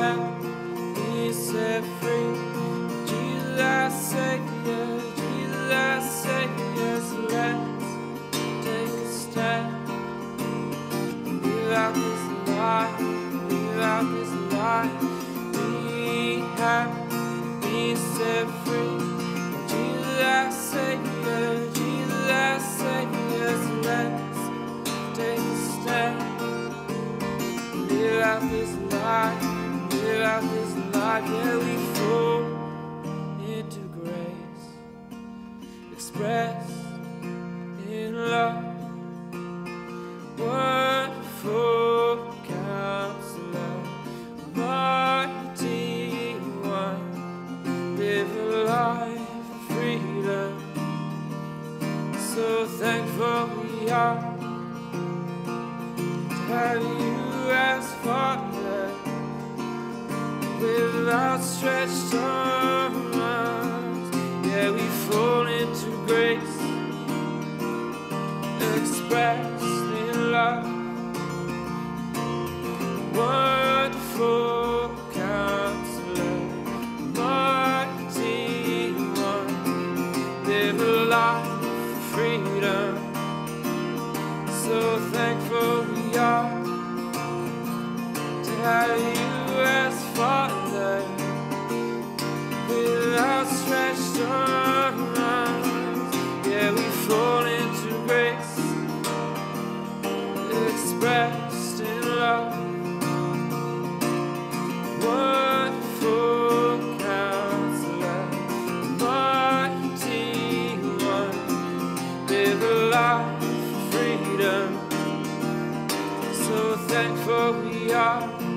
have me set free. Jesus, I say yes. Jesus, I say yes. Let's take a stand. Live out this life. Live out this life. We have me set free. Jesus, I say yes. Jesus, I say yes. Let's take a stand. Live out this life. Live out this life. Yeah, we fall into grace, expressed in love. Wonderful Counselor, Mighty One, live a life of freedom. So thankful we are to have you as Father, with outstretched arms. Yeah, we fall into grace, expressed in love. Wonderful Counselor, Mighty One, live a life of freedom. So thankful we are to have you as Father, with outstretched arms. Yeah, we fall into grace, expressed in love. Wonderful Counselor, Mighty One, live a life of freedom. So thankful we are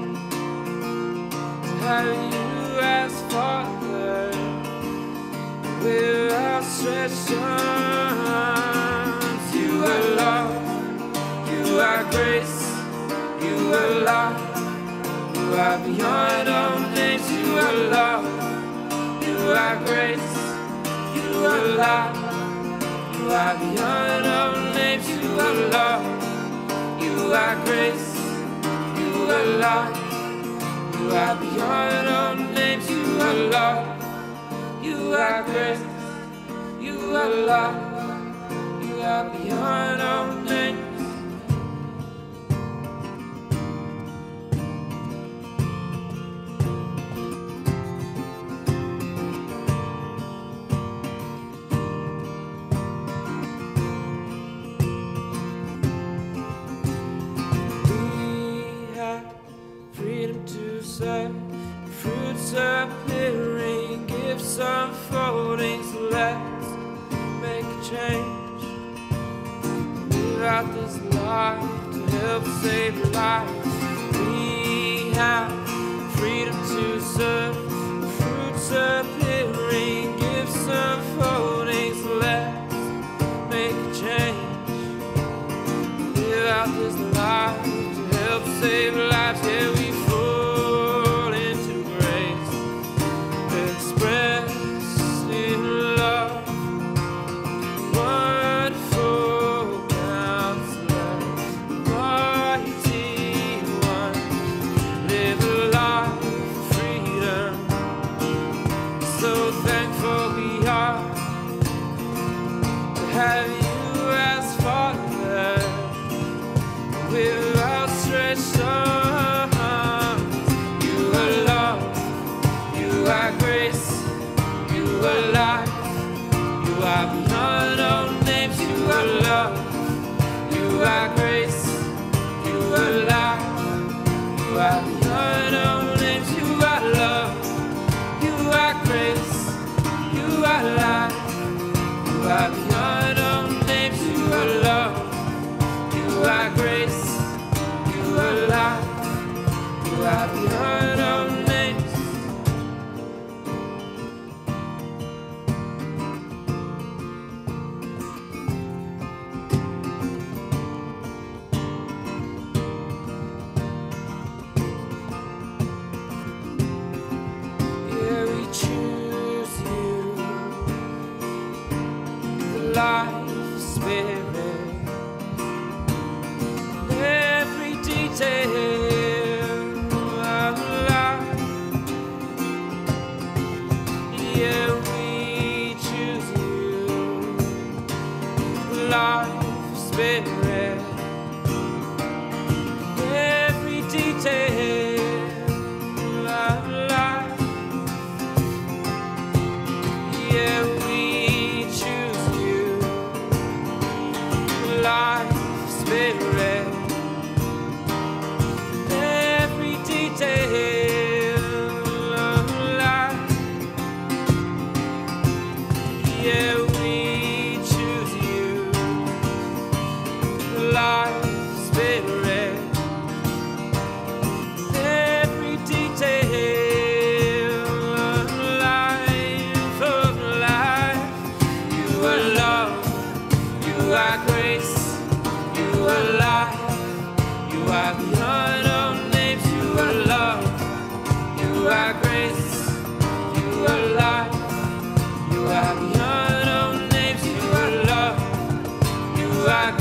to have you as Father, with outstretched arms. You are love, you are grace, you are love, you are beyond all names. You are love, you are grace, you are love, you are beyond all names. You are love, you are grace, you are love, you are beyond all names. You are love, you are grace, you are love, you are beyond all names. We have freedom to serve, fruits appearing, gifts unfolding. So let's make a change. Live out this life to help save lives. We have freedom to serve, fruits appearing, gifts unfolding. So let's make a change. Live out this life to help save lives. Yeah, we fall into grace, expressed in love. Wonderful Counselor, Mighty One, live a life of freedom. So thankful we are to have you as Father, with outstretched arms. You are love, you are grace, you are life, you are beyond all names. You are love, you are grace, you are life, you are beyond all names. You are love, you are grace, you are life, you are beyond all names. You are love, you are grace, you are life, you are beyond all names. Yeah, we choose you, the life spirit. Every detail of life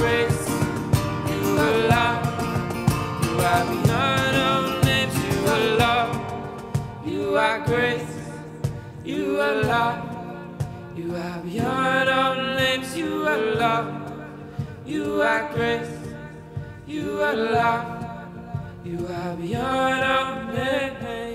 grace, you are love. You are beyond all names, you are love. You are grace, you are love. You are beyond all names, you are love. You are grace, you are love. You are beyond all names.